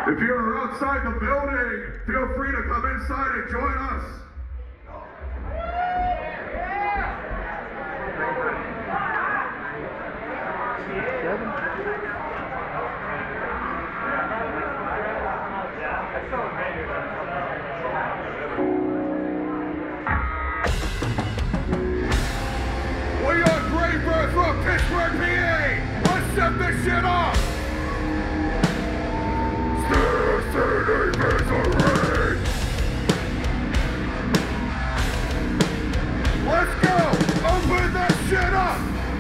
If you're outside the building, feel free to come inside and join us. We are Greenberg from Pittsburgh, PA. Let's set this shit off. City misery. Let's go. Open that shit up.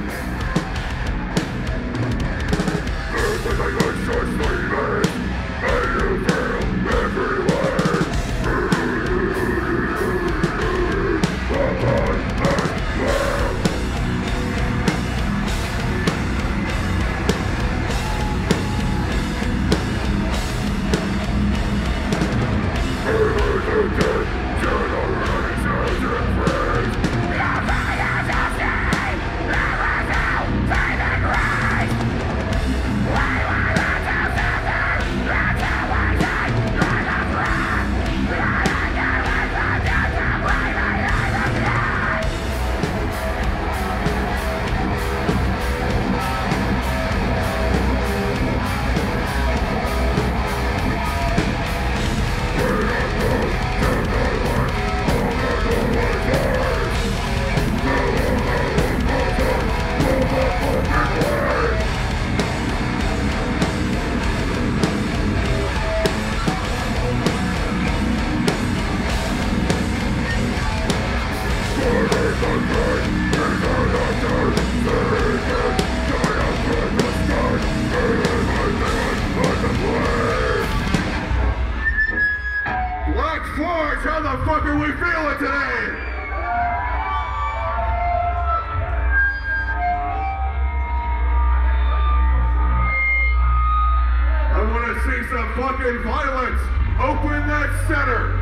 Everything is just leaving, and you feel everywhere. How the fuck are we feeling today? I want to see some fucking violence. Open that center.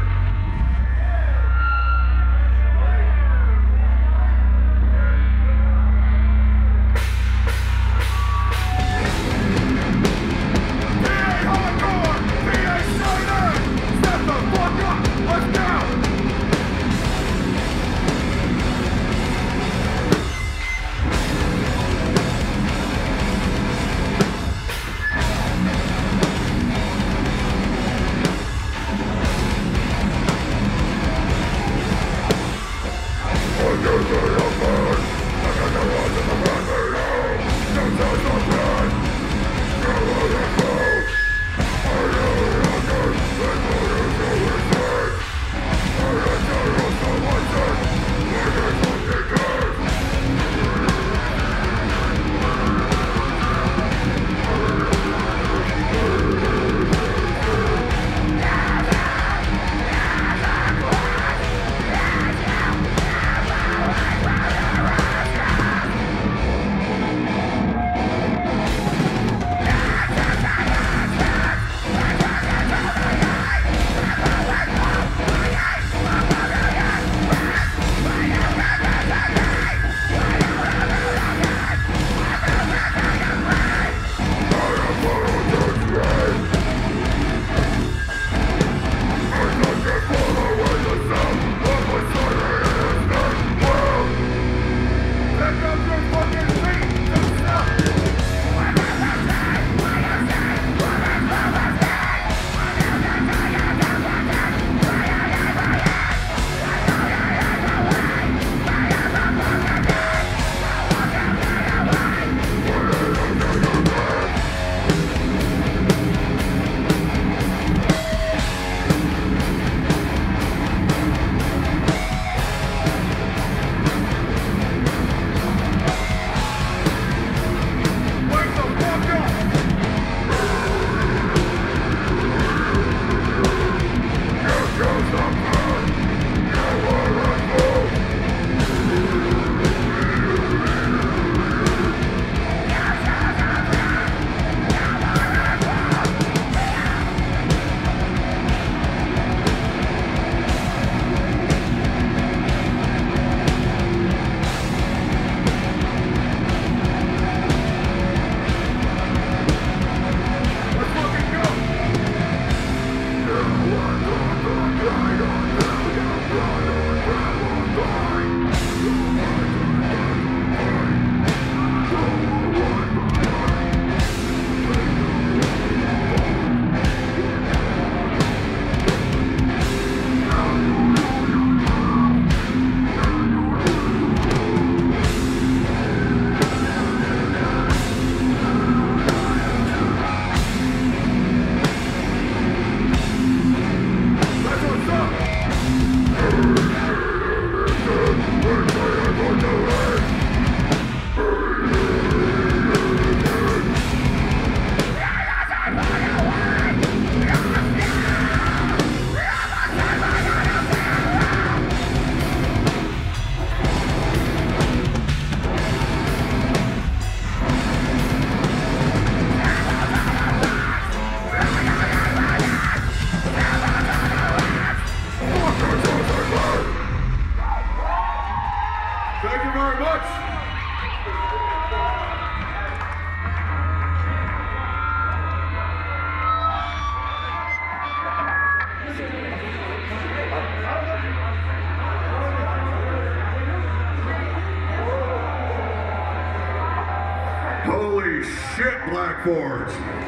Black Forge.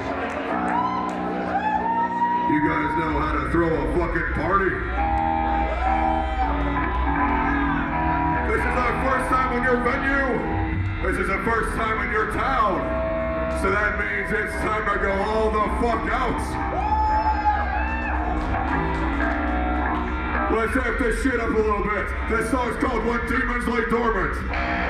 You guys know how to throw a fucking party? This is our first time in your venue. This is the first time in your town. So that means it's time to go all the fuck out. Let's amp this shit up a little bit. This song's called When Demons Lay Dormant.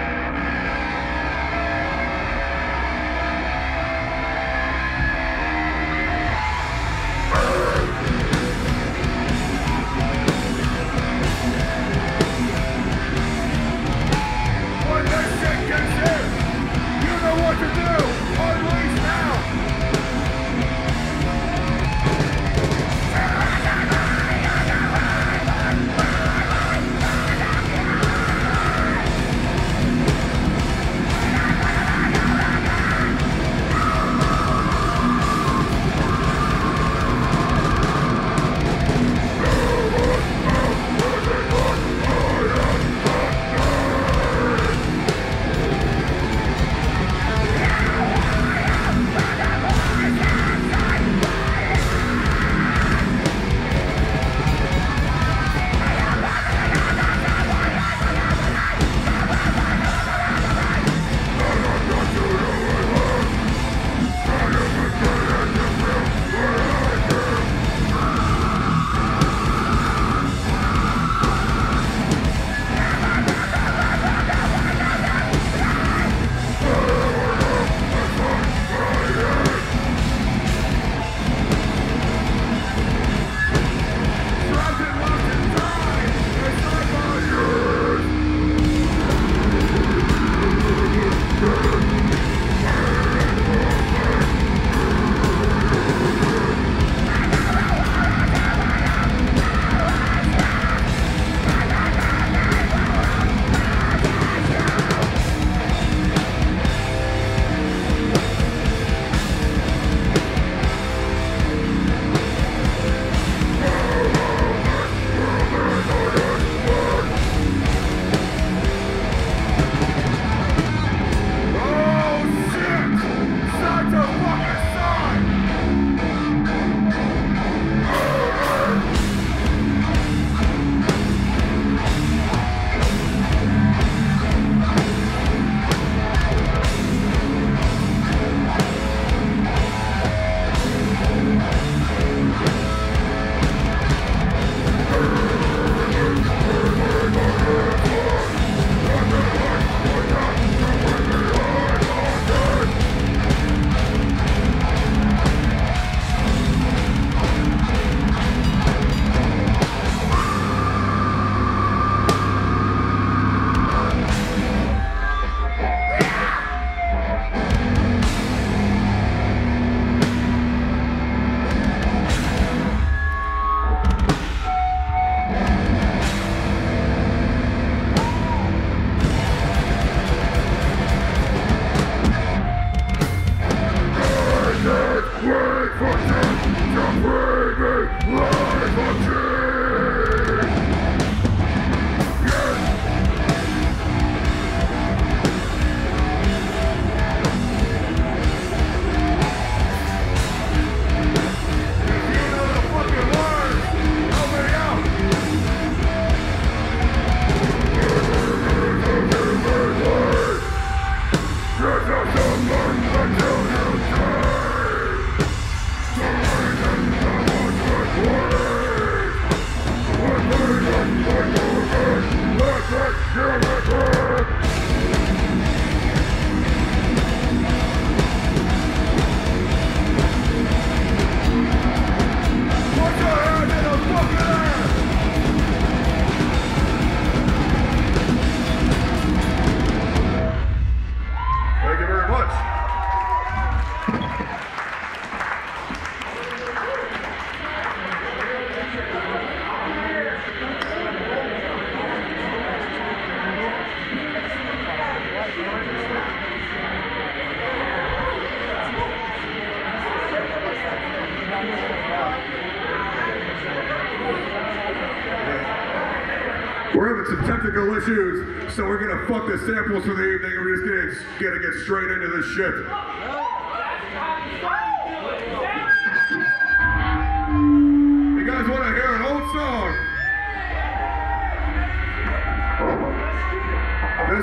We're having some technical issues, so we're gonna fuck the samples for the evening and we're just gonna get straight into this shit.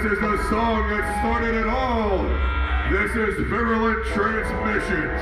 This is the song that started it all. This is Virulent Transmissions.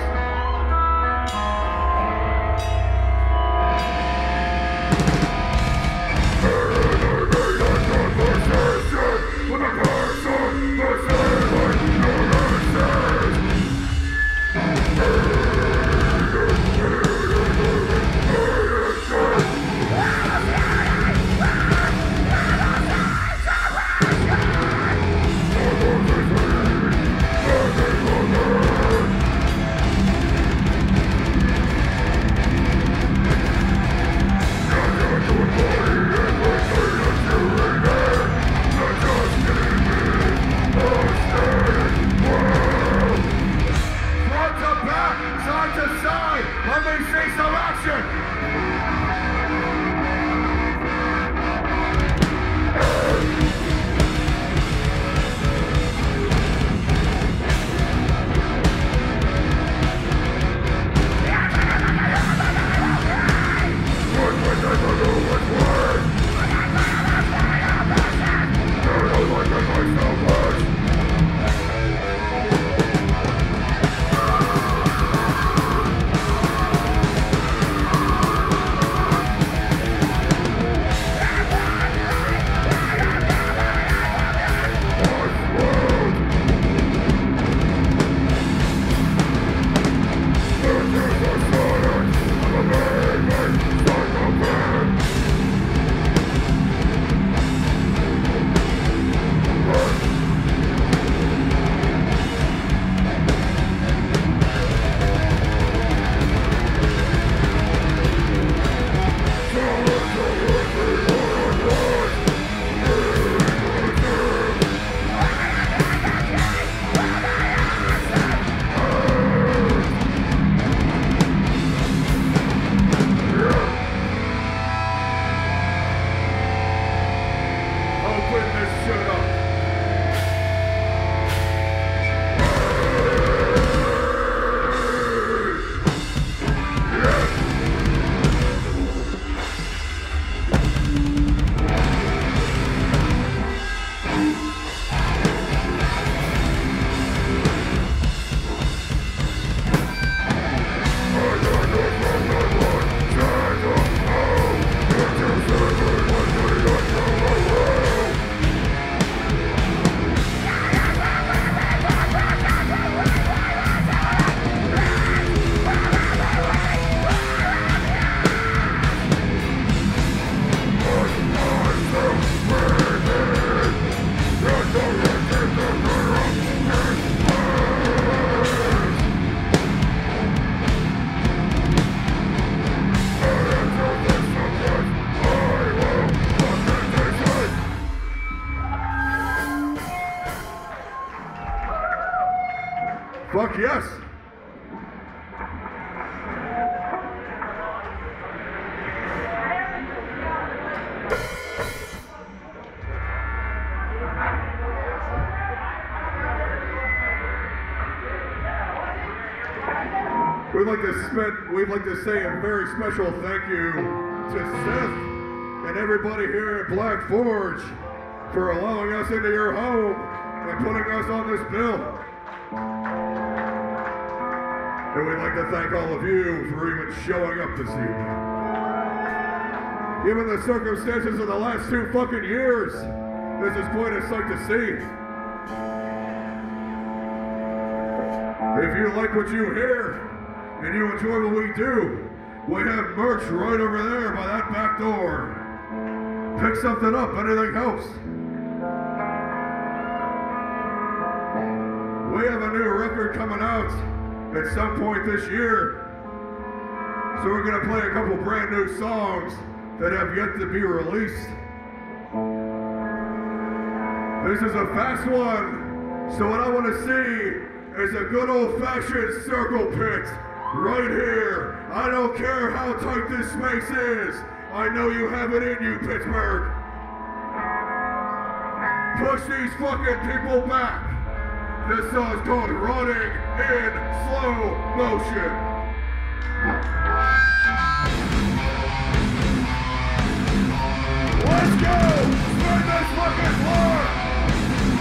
Fuck yes. We'd like to say a very special thank you to Seth and everybody here at Black Forge for allowing us into your home and putting us on this bill. And we'd like to thank all of you for even showing up this evening. Given the circumstances of the last 2 fucking years, this is quite a sight to see. If you like what you hear, and you enjoy what we do, we have merch right over there by that back door. Pick something up, anything helps. We have a new record coming out at some point this year. So we're gonna play a couple brand new songs that have yet to be released. This is a fast one, so what I wanna see is a good old-fashioned circle pit. Right here. I don't care how tight this space is. I know you have it in you, Pittsburgh. Push these fucking people back. This song's called Running in Slow Motion. Let's go! Spin this fucking floor!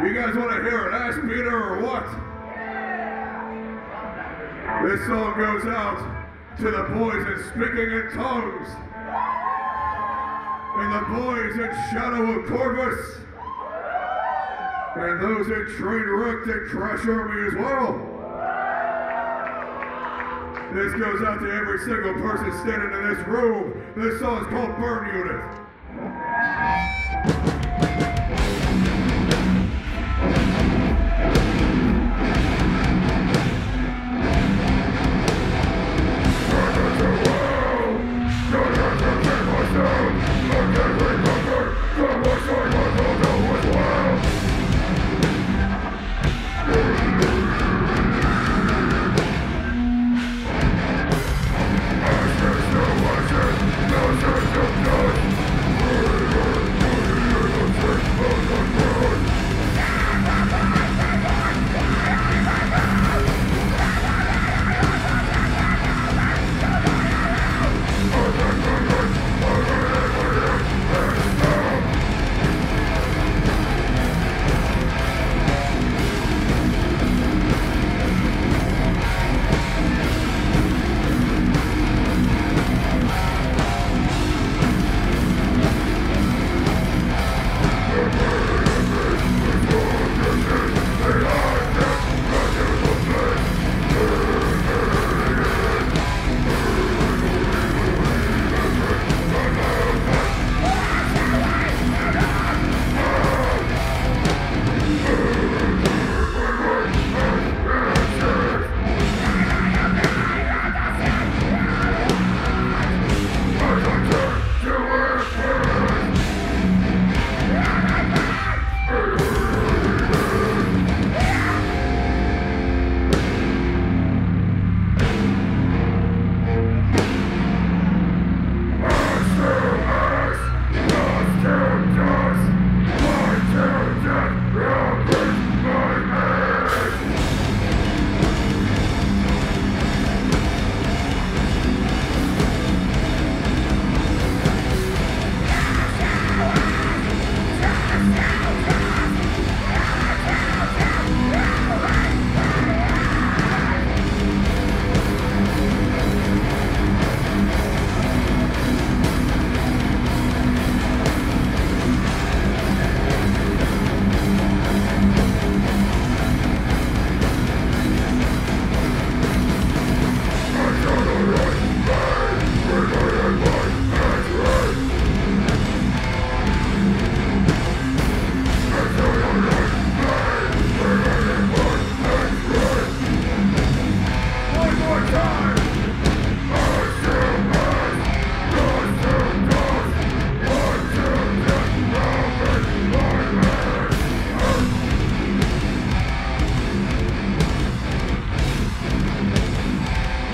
You guys want to hear an ass beater or what? This song goes out to the boys in Speaking in Tongues, and the boys in Shadow of Corvus, and those in Trainwreck and Crash Army as well. This goes out to every single person standing in this room. This song is called Burn Unit.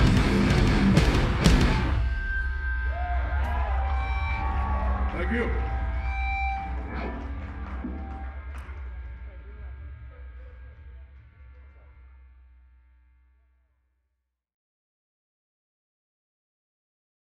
Thank you.